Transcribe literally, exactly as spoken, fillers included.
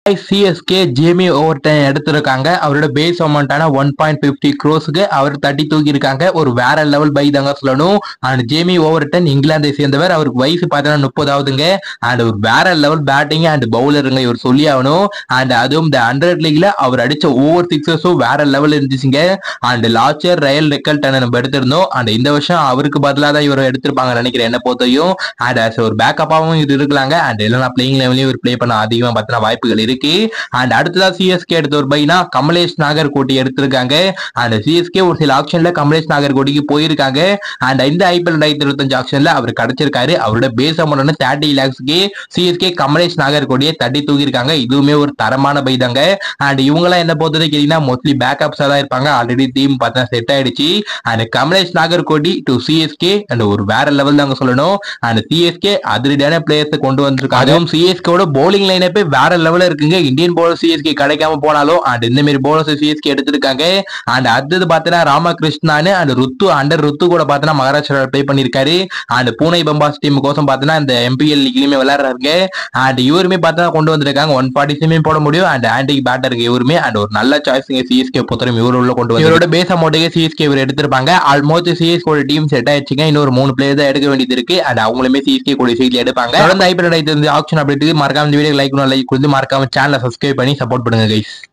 CSK Jamie Overton எடுத்திருக்காங்க. அவரோட base அமௌண்டான ஒன் பாயிண்ட் பிப்டி க்ரோஸ்க்கு அவர் தட்டி தூக்கி இருக்காங்க. ஒரு வேற லெவல் பை தாங்க சொல்லணும். அண்ட் ஜேமி ஓவர்டன் இங்கிலாந்தை சேர்ந்தவர். அவருக்கு வயசு பார்த்தீங்கன்னா முப்பதாவதுங்க. அண்ட் ஒரு வேற லெவல் பேட்டிங் அண்ட் பவுலருங்க இவர் சொல்லி ஆகணும். அண்ட் அதுவும் இந்த ஹண்ட்ரட் லீக்ல அவர் அடிச்ச ஓவர் சிக்ஸஸும் வேற லெவல் இருந்துச்சுங்க. அண்ட் லாச்சர் ரயல் ரெக்கல்டன் நம்ம எடுத்திருந்தோம். அண்ட் இந்த வருஷம் அவருக்கு பதிலாக தான் இவர் எடுத்திருப்பாங்க நினைக்கிறேன் என்ன பொறுத்தையும். அண்ட் ஒரு பேக்கப்பாவும் இது இருக்கலாங்க. அண்ட் இல்லைனா பிளேயிங் லெவலையும் இவர் பிளே பண்ண அதிகமாக பார்த்தீங்கன்னா வாய்ப்புகள் இருக்கு. அண்ட் அடுத்ததா சிஎஸ்கே எடுத்த ஒரு பைனா கமலேஷ் நாகர்கோட்டி எடுத்திருக்காங்க. அண்ட் சிஎஸ்கே ஒரு சில ஆப்ஷன்ல கமலேஷ் நாகர்கோட்டிக்கு போயிருக்காங்க. அண்ட் இந்த ஐபிஎல் ரெண்டாயிரத்தி இருபத்தஞ்சு ஆப்ஷன்ல அவர் கிடைச்சிருக்காரு. அவரோட பேஸ் அமௌண்ட் தேர்ட்டி லேக்ஸ்க்கு சிஎஸ்கே கமலேஷ் நாகர்கோட்டியை தட்டி தூக்கிருக்காங்க. இதுவுமே ஒரு தரமான பை தாங்க. அண்ட் இவங்கெல்லாம் என்ன பொறுத்தவரை கேட்டீங்கன்னா மோஸ்ட்லி பேக்கப்ஸா தான் இருப்பாங்க. ஆல்ரெடி டீம் பார்த்தா செட் ஆயிடுச்சு. And Kamlesh Nagarkoti to CSK and ஒரு வேற லெவல் தாங்க சொல்லணும். அண்ட் சிஎஸ்கே அதிரடியான பிளேயர்ஸ் கொண்டு வந்திருக்காங்க. அதுவும் சிஎஸ்கேவோட பவுலிங் லைனப்பே வேற லெவல்ல இருக்குங்க. இந்தியன் பவுலர் சிஎஸ்கே கிடைக்காம போனாலும் அண்ட் இந்த மாதிரி பவுலர்ஸ் சிஎஸ்கே எடுத்திருக்காங்க. அண்ட் அடுத்தது பார்த்தீங்கன்னா ராமகிருஷ்ணானு அண்ட் ருத்து அண்டர் ருத்து கூட பார்த்தீங்கன்னா மகாராஷ்டிரா பிளே பண்ணிருக்காரு. அண்ட் பூனே பம்பாஸ் டீம் கோசம் பார்த்தீங்கன்னா இந்த எம்பிஎல் லீக்லயுமே விளையாடுறாங்க. அண்ட் இவருமே பார்த்தீங்கன்னா கொண்டு வந்திருக்காங்க. ஒன் ஃபார்ட்டி சிமே போட முடியும். அண்ட் ஆன்டிக் பேட்டருக்கு இவருமே அண்ட் ஒரு நல்ல சாய்ஸ்ங்க சிஎஸ்கே பொறுத்தவரை இவர் உள்ள கொண்டு வந்து இவரோட பேஸ் அமௌண்ட்டுக்கு சிஎஸ்கே இவர் எடுத்திருப்பாங்க. ஆல்மோஸ்ட் சிஎஸ்கே டீம் செட் ஆயிடுச்சுங்க. இன்னொரு மூணு பிளேயர் தான் எடுக்க வேண்டியது இருக்கு. அண்ட் அவங்களுமே சிஎஸ்கே கூட சீட்ல எடுப்பாங்க. தொடர்ந்து ஐபிஎல் ஆப்ஷன் அப்படி மறக்காம இந்த வீடியோ லைக் லைக் கொடுத்து மறக்காம சேனலை சப்ஸ்கிரைப் பண்ணி சப்போர்ட் பண்ணுங்க கைஸ்.